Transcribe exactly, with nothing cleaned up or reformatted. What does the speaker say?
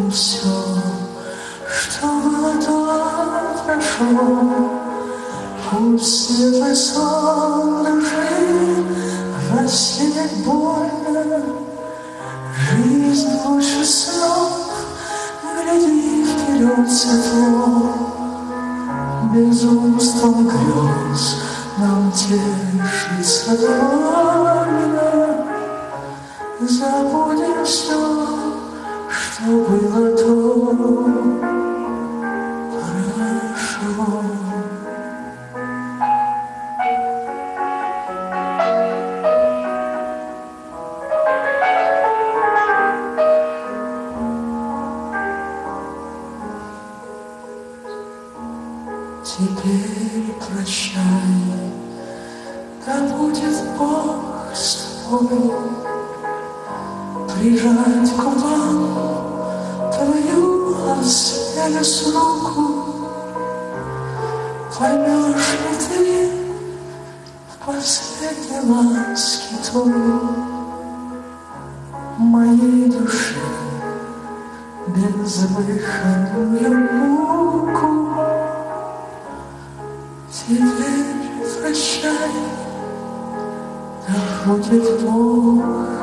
все, что было, то прошло. Пусть светлый сон лежит, рассеять больно. Жизнь лучше снов, гляди вперед светло. Безумством грез нам тешится довольно. Забудем все, что было, то хорошо. Теперь прощай, да будет Бог с тобой. Прижать к губам твою от слез руку. Поймешь ли ты в последней ласке той моей души безвыходную муку? Теперь прощай, да будет Бог